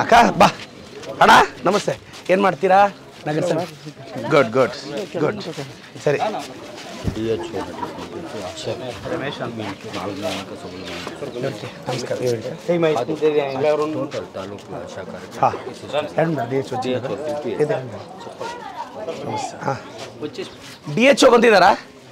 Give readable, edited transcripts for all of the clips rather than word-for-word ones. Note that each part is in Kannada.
ಅಕ್ಕ ಬಾ ಅಣ್ಣ ನಮಸ್ತೆ ಏನು ಮಾಡ್ತೀರಾ ನಗರಸಭೆ ಗುಡ್ ಗುಡ್ ಗುಡ್ ಸರಿ ನಮಸ್ಕಾರ ಹಾಂ ಡಿ ಎಚ್ ಒ ಬಂದಿದ್ದಾರಾ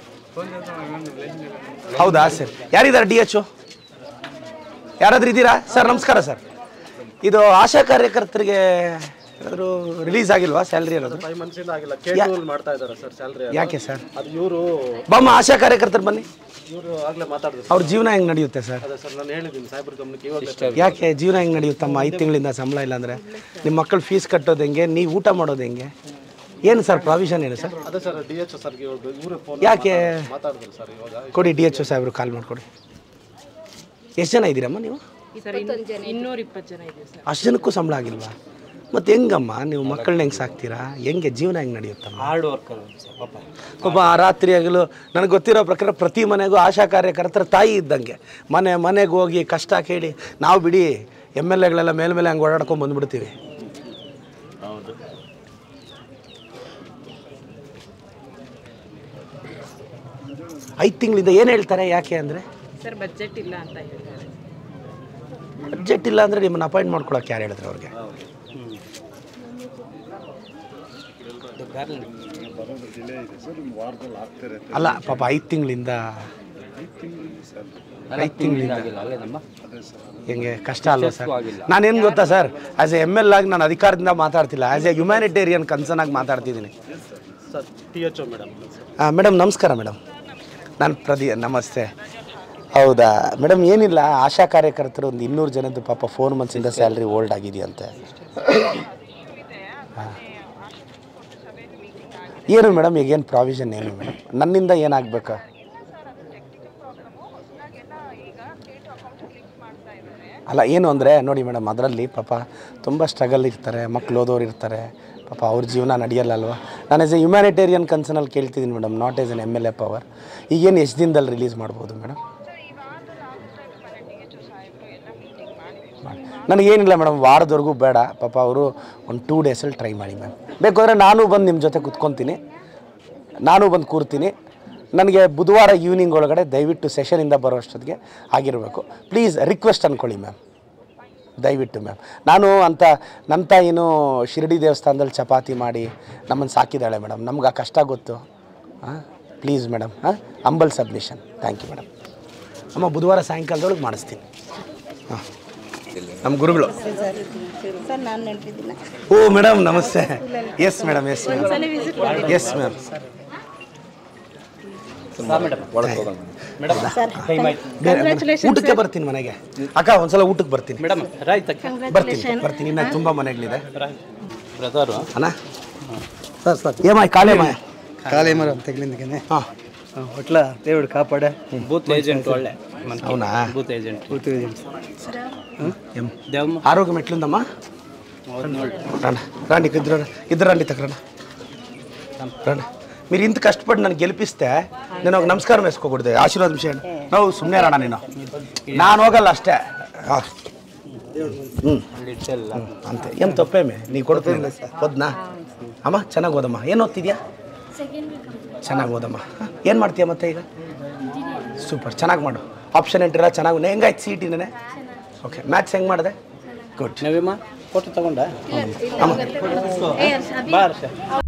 ಹೌದಾ ಸರ್ ಯಾರಿದ್ದಾರೆ ಡಿ ಎಚ್ ಒ ಯಾರಾದ್ರೂ ಇದ್ದೀರಾ ಸರ್ ನಮಸ್ಕಾರ ಸರ್ ಇದು ಆಶಾ ಕಾರ್ಯಕರ್ತರಿಗೆ ಏನಾದರೂ ರಿಲೀಸ್ ಆಗಿಲ್ವಾ ಸ್ಯಾಲ್ರಿ ಅನ್ನೋದು 5 months ಇಂದ ಆಗಿಲ್ಲ ಕೇಟೂಲ್ ಮಾಡ್ತಾ ಇದ್ದಾರೆ ಸರ್ ಸ್ಯಾಲರಿ ಯಾಕೆ ಸರ್ ಅದು ಇವರು ಬಮ್ಮ ಆಶಾ ಕಾರ್ಯಕರ್ತರು ಬನ್ನಿ ಇವರು ಆಗಲೇ ಮಾತಾಡಿದ್ರು ಅವ್ರ ಜೀವನ ಹೆಂಗೆ ನಡೆಯುತ್ತೆ ಸರ್ ಅದೇ ಸರ್ ನಾನು ಹೇಳಿದ್ದೀನಿ ಸಾಹೇಬ್ರ ಗಮನಕ್ಕೆ ಇವಾಗ ಯಾಕೆ ಜೀವನ ಹೆಂಗೆ ನಡೆಯುತ್ತಮ್ಮ 5 ತಿಂಗಳಿಂದ ಸಂಬಳ ಇಲ್ಲ ಅಂದರೆ ನಿಮ್ಮ ಮಕ್ಕಳು ಫೀಸ್ ಕಟ್ಟೋದು ಹೆಂಗೆ ನೀವು ಊಟ ಮಾಡೋದು ಹೆಂಗೆ ಏನು ಸರ್ ಪ್ರಾವಿಷನ್ ಏನು ಸರ್ ಅದೇ ಸರ್ ಡಿ ಎಚ್ ಸರ್ಗೆ ಇವರು ಫೋನ್ ಯಾಕೆ ಮಾತಾಡಿದ್ರು ಸರ್ ಇವಾಗ ಕೊಡಿ ಡಿ ಎಚ್ ಒ ಸಾಹೇಬ್ರು ಕಾಲ್ ಮಾಡಿಕೊಡಿ ಎಷ್ಟು ಜನ ಇದ್ದೀರಮ್ಮ ನೀವು 220 ಜನ ಇದೆ ಸರ್ ಅಷ್ಟು ಜನಕ್ಕೂ ಸಂಬಳ ಆಗಿಲ್ವಾ ಮತ್ತು ಹೆಂಗಮ್ಮ ನೀವು ಮಕ್ಕಳನ್ನ ಹೆಂಗೆ ಸಾಕ್ತೀರಾ ಹೆಂಗೆ ಜೀವನ ಹೆಂಗೆ ನಡೆಯುತ್ತಮ್ಮ ಹಾರ್ಡ್ ವರ್ಕರ್ ಪಾಪ ರಾತ್ರಿ ಆಗಲು ನನಗೆ ಗೊತ್ತಿರೋ ಪ್ರಕಾರ ಪ್ರತಿ ಮನೆಗೂ ಆಶಾ ಕಾರ್ಯಕರ್ತರ ತಾಯಿ ಇದ್ದಂಗೆ ಮನೆಗೆ ಹೋಗಿ ಕಷ್ಟ ಕೇಳಿ ನಾವು ಬಿಡಿ ಎಮ್ ಎಲ್ ಎಗಳೆಲ್ಲ ಮೇಲೆ ಹಂಗೆ ಓಡಾಡ್ಕೊಂಡು ಬಂದುಬಿಡ್ತೀವಿ ಹೌದು 5 ತಿಂಗಳಿಂದ ಏನು ಹೇಳ್ತಾರೆ ಯಾಕೆ ಅಂದರೆ ಸರ್ ಬಜೆಟ್ ಇಲ್ಲ ಅಂತ ಹೇಳ್ತಾರೆ ಬಡ್ಜೆಟ್ ಇಲ್ಲ ಅಂದರೆ ನಿಮ್ಮನ್ನು ಅಪಾಯಿಂಟ್ ಮಾಡ್ಕೊಳಕ್ಕೆ ಯಾರು ಹೇಳಿದ್ರು ಅವ್ರಿಗೆ ಅಲ್ಲ ಪಾಪ 5 ತಿಂಗಳಿಂದ ಹೆಂಗೆ ಕಷ್ಟ ಅಲ್ವಾ ಸರ್ ನಾನೇನು ಗೊತ್ತಾ sir as a M L ಆಗಿ ನಾನು ಅಧಿಕಾರದಿಂದ ಮಾತಾಡ್ತಿಲ್ಲ ಆ್ಯಸ್ ಎ ಹ್ಯುಮ್ಯಾನಿಟೇರಿಯನ್ ಕನ್ಸರ್ನ್ ಆಗಿ ಮಾತಾಡ್ತಿದ್ದೀನಿ sir T H O madam madam ನಮಸ್ಕಾರ ಮೇಡಮ್ ನಾನು ನಮಸ್ತೆ ಹೌದಾ ಮೇಡಮ್ ಏನಿಲ್ಲ ಆಶಾ ಕಾರ್ಯಕರ್ತರು ಒಂದು 200 ಜನದ್ದು ಪಾಪ 4 ಮಂತ್ಸಿಂದ ಸ್ಯಾಲ್ರಿ ಹೋಲ್ಡ್ ಆಗಿದೆಯಂತೆ ಏನು ಮೇಡಮ್ ಈಗೇನು ಪ್ರಾವಿಷನ್ ಏನು ಮೇಡಮ್ ನನ್ನಿಂದ ಏನಾಗಬೇಕಾ ಅಲ್ಲ ಏನು ಅಂದರೆ ನೋಡಿ ಮೇಡಮ್ ಅದರಲ್ಲಿ ಪಾಪ ತುಂಬ ಸ್ಟ್ರಗಲ್ ಇರ್ತಾರೆ ಮಕ್ಳು ಓದೋರು ಇರ್ತಾರೆ ಪಾಪ ಅವ್ರ ಜೀವನ ನಡೆಯಲ್ಲ ಅಲ್ವಾ ನಾನು ಆ್ಯಸ್ ಎ ಹ್ಯುಮ್ಯಾನಿಟೇರಿಯನ್ ಕನ್ಸರ್ನಲ್ಲಿ ಕೇಳ್ತಿದ್ದೀನಿ madam not as an M L A power ಈಗೇನು ಎಷ್ಟು ದಿನದಲ್ಲಿ ರಿಲೀಸ್ ಮಾಡ್ಬೋದು ಮೇಡಮ್ ನನಗೇನಿಲ್ಲ ಮೇಡಮ್ ವಾರದವರೆಗೂ ಬೇಡ ಪಾಪ ಅವರು ಒಂದು 2 ಡೇಸಲ್ಲಿ ಟ್ರೈ ಮಾಡಿ ಮ್ಯಾಮ್ ಬೇಕಾದ್ರೆ ನಾನು ಬಂದು ನಿಮ್ಮ ಜೊತೆ ಕುತ್ಕೊತೀನಿ ನಾನು ಬಂದು ಕೂರ್ತೀನಿ ನನಗೆ ಬುಧವಾರ ಈವ್ನಿಂಗ್ ಒಳಗಡೆ ದಯವಿಟ್ಟು ಸೆಷನಿಂದ ಬರೋ ಅಷ್ಟೊತ್ತಿಗೆ ಆಗಿರಬೇಕು ಪ್ಲೀಸ್ ರಿಕ್ವೆಸ್ಟ್ ಅಂದ್ಕೊಳ್ಳಿ ಮ್ಯಾಮ್ ದಯವಿಟ್ಟು ಮ್ಯಾಮ್ ನಾನು ಅಂತ ನನ್ನ ತಾಯಿನೂ ಶಿರಡಿ ದೇವಸ್ಥಾನದಲ್ಲಿ ಚಪಾತಿ ಮಾಡಿ ನಮ್ಮನ್ನು ಸಾಕಿದ್ದಾಳೆ ಮೇಡಮ್ ನಮ್ಗೆ ಆ ಕಷ್ಟ ಗೊತ್ತು ಹಾಂ ಪ್ಲೀಸ್ ಮೇಡಮ್ ಹಾಂ humble submission thank you madam ಅಮ್ಮ ಬುಧವಾರ ಸಾಯಂಕಾಲದೊಳಗೆ ಮಾಡಿಸ್ತೀನಿ ಹಾಂ ನಮ್ಮ ಗುರುಗಳು ಓ ಮೇಡಮ್ ನಮಸ್ತೆ yes madam yes ma'am yes ma'am ಊಟಕ್ಕೆ ಬರ್ತೀನಿ ಮನೆಗೆ ಅಕ್ಕ ಒಂದ್ಸಲ ಊಟಕ್ಕೆ ಬರ್ತೀನಿ ಮೇಡಮ್ ಬರ್ತೀನಿ ಇನ್ನು ತುಂಬ ಮನೆಗಳಿದೆ ಅಣ್ಣ ಸರ್ ಸರ್ ಏಮಾಯ್ ಕಾಲೇ ಮಾಯ ಕಾಲೇ ಮರ ತೆಗ್ಲಿಂದಕ್ಕೆ ಹಾಂ ಒಟ್ಲ ದೇವ್ರು ಕಾಪಾಡೆ ಬೂತ್ ಏಜೆಂಟ್ ಒಳ್ಳೆ అవునా ಬೂತ್ ಏಜೆಂಟ್ ఆరోగ్యం ఎట్లుందమ్మా రండి ఇద్దరు రండి తగ్గ రండి మీరు ఇంత కష్టపడి నన్ను గెలిపిస్తే నేను ఒక నమస్కారం వేసుకోకూడదు ఆశీర్వాదం చేయండి నువ్వు సుಮ್ಮನೆ రాಣ ನೀನು ನಾನು ಹೋಗಲ್ಲ ಅಷ್ಟೇ ಅಂತೆ ಏನು ತಪ್ಪೇಮೆ ನೀ ಕೊಡ್ತೀನಿ ಓದ್ನಾ ಅಮ್ಮ ಚೆನ್ನಾಗಿ ಓದಮ್ಮ ಏನು ಓದ್ತಿದ್ಯಾ ಚೆನ್ನಾಗಿ ಓದಮ್ಮ ಏನು ಮಾಡ್ತೀಯ ಮತ್ತೆ ಈಗ ಸೂಪರ್ ಚೆನ್ನಾಗಿ ಮಾಡು ಆಪ್ಷನ್ ಎಂಟ್ರಿಲ್ಲ ಚೆನ್ನಾಗಿ ಹೆಂಗಾಯ್ತು ಸಿ ಇ ಟಿನೇ ಓಕೆ ಮ್ಯಾಥ್ಸ್ ಹೆಂಗೆ ಮಾಡಿದೆ ಗುಡ್ ನೀವಮ್ಮ ಫೋಟೋ ತಗೊಂಡ